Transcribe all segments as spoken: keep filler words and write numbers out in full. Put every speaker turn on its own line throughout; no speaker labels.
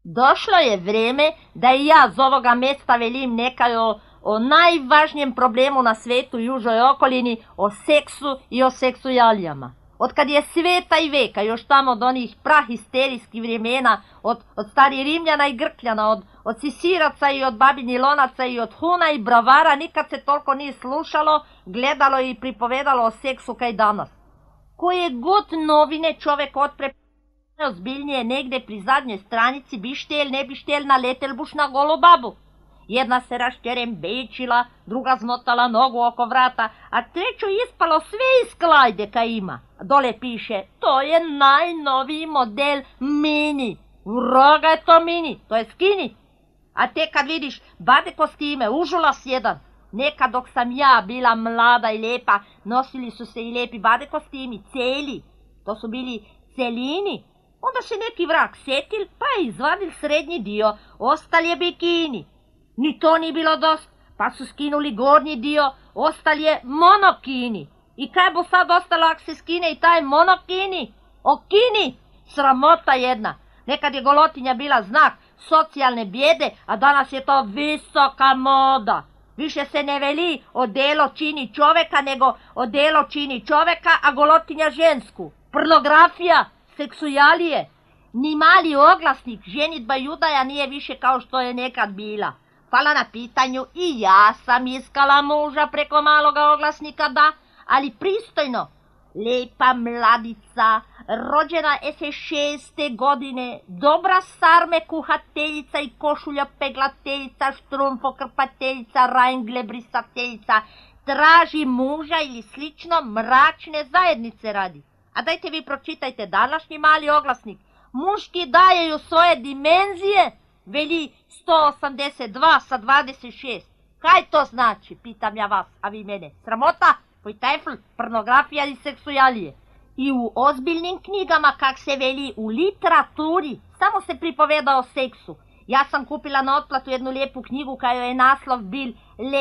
Došlo je vreme da i ja z ovoga mesta velim nekaj o, o najvažnijem problemu na svetu i užoj okolini, o seksu i o seksualijama. Od kad je sveta i veka, još tamo od onih prahisterijskih vremena, od, od stari Rimljana i Grkljana, od, od Sisiraca i od babinji lonaca i od Huna i Bravara, nikad se toliko nije slušalo, gledalo i pripovedalo o seksu kaj danas. Koje god novine čovek otpre ozbiljnije negde pri zadnjoj stranici, bi štel, ne bi štel, naletel buš na golu babu. Jedna se raščerembečila, druga zmotala nogu oko vrata, a treću ispalo sve iz klajde kaj ima. Dole piše, to je najnoviji model mini. Vraga je to mini, to je skini. A te kad vidiš bade kostime, užulas jedan. Nekad dok sam ja bila mlada i lijepa, nosili su se i lijepi bade kostimi, celi. To su bili celini. Onda se neki vrak setil, pa je izvadil srednji dio, ostal je bikini. Ni to ni bilo dost, pa su skinuli gornji dio, ostal je monokini. I kaj bo sad ostalo ako se skine i taj monokini? Okini! Sramota jedna. Nekad je golotinja bila znak socijalne bijede, a danas je to visoka moda. Više se ne veli odelo čini čoveka, nego odelo čini čoveka, a golotinja žensku. Pornografija, seksualije. Ni mali oglasnik, ženitba i udaja nije više kao što je nekad bila. Hvala na pitanju, i ja sam iskala muža preko maloga oglasnika, da, ali pristojno. Lepa mladica, rođena ese šeste godine, dobra sarme kuhateljica i košulja peglateljica, štrumfo krpateljica, rajngle brisateljica, traži muža ili slično, mračne zajednice radi. A dajte vi pročitajte današnji mali oglasnik. Muški dajeju svoje dimenzije, veli sto osamdeset dva sa dvadeset šest. Kaj to znači, pitam ja vas, a vi mene? Sramota? Pojtajfl, pornografija i seksualije. I u ozbiljnim knjigama, kak se veli, u literaturi, samo se pripoveda o seksu. Ja sam kupila na otplatu jednu lijepu knjigu kojoj je naslov bil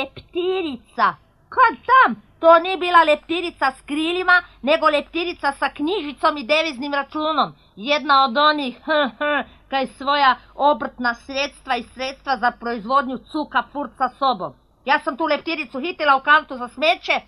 Leptirica. Kad tam? To nije bila leptirica s krilima, nego leptirica sa knjižicom i deviznim računom. Jedna od onih, hm, hm, kaj svoja obrtna sredstva i sredstva za proizvodnju cuka furca sobom. Ja sam tu leptiricu hitila u kantu za smeće.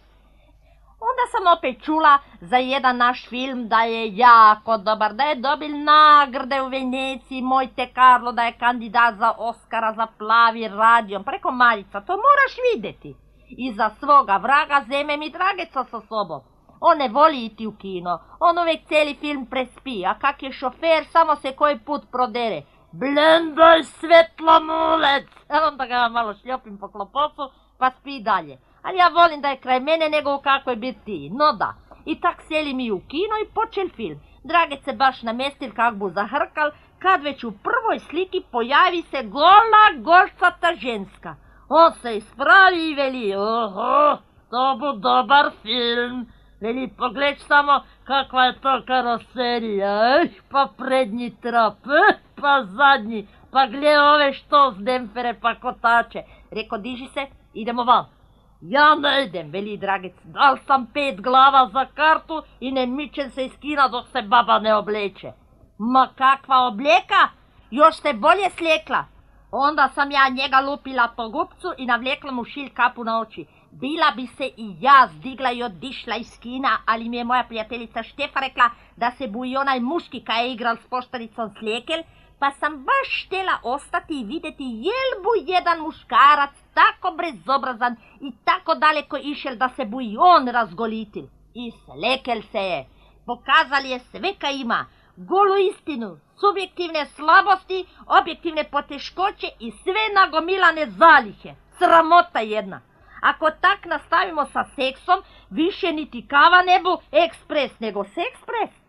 Onda sam opet čula za jedan naš film da je jako dobar, da je dobil nagrade u Veneciji, Monte Carlo, da je kandidat za Oskara za Plavi radio. Preko Marica, to moraš vidjeti. I za svoga vraga zeme mi drageca sa sobom. On ne voli iti u kino, on uvijek cijeli film prespi, a kak je šofer, samo se koji put prodere. Blendaj svetlo mulec! A onda ga malo šljopim po klopocu, pa spi dalje. Ali ja volim da je kraj mene nego u kakvoj biti. No da, i tak sjeli mi u kino i počel film. Dragec se baš namestil kak bu zahrkal, kad već u prvoj sliki pojavi se gola golcata ženska. On se ispravi i veli, oho, to bu dobar film. Veli, pogled samo kakva je to karoserija, eh, pa prednji trap, eh, pa zadnji, pa gle ove što s demfere pa kotače. Reko, diži se, idemo van. Ja ne idem, veli Dragec, dal sam pet glava za kartu i ne mičem se iz kina dok se baba ne obleče. Ma kakva obleka, još se bolje sljekla. Onda sam ja njega lupila po gupcu i navlekla mu šilj kapu na oči. Bila bi se i ja zdigla i odišla iz kina, ali mi je moja prijateljica Štefa rekla da se bu i onaj muški kaj je igral s poštaricom slijekel, pa sam baš htjela ostati i vidjeti jel bu jedan muškarac tako brezobrazan i tako daleko išel da se bu i on razgolitil. I slekel se je. Pokazali je sve kaj ima. Golu istinu, subjektivne slabosti, objektivne poteškoće i sve nagomilane zalihe. Sramota jedna. Ako tak nastavimo sa seksom, više niti kava ne bu ekspres, nego sekspres.